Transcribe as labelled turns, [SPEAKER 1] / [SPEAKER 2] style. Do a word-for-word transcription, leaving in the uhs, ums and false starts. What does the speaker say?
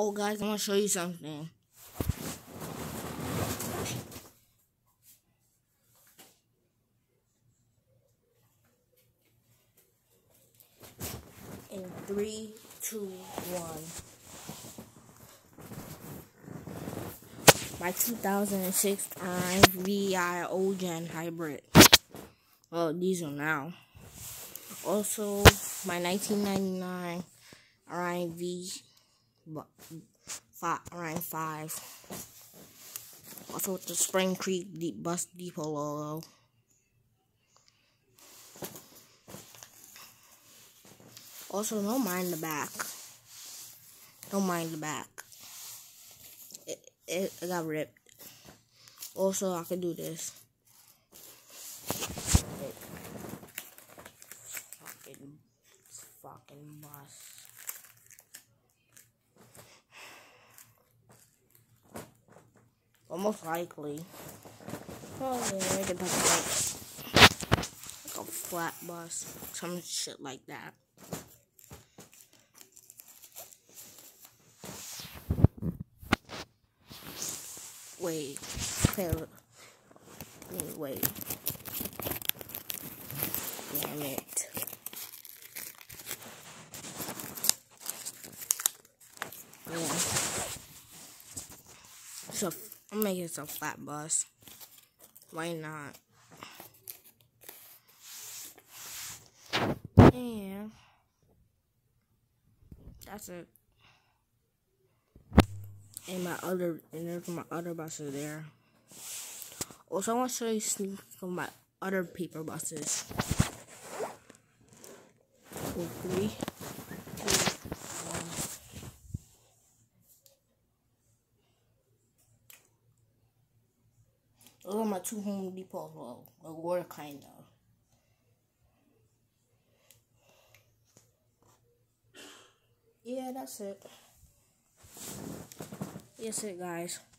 [SPEAKER 1] Oh, guys, I want to show you something. In three, two, one. My two thousand six Orion V I O-Gen Hybrid. Well, these are now. Also, my nineteen ninety-nine Orion V Orion five. Also with the Spring Creek Deep Bus Depot logo. Also, don't mind the back. Don't mind the back. It, it, it got ripped. Also, I can do this. It, fucking, fucking bus. Well, most likely. Probably make it like, like a flat bus. Some shit like that. Wait. Wait. Wait. Damn it. Yeah. So, I'm making it a flat bus. Why not? Yeah. That's it. And my other, and there's my other buses there. Also, I want to show you some of my other paper buses. Four, three, two, one. Those are my two Home Depots. Well, they were kind of. Yeah, that's it. That's it, guys.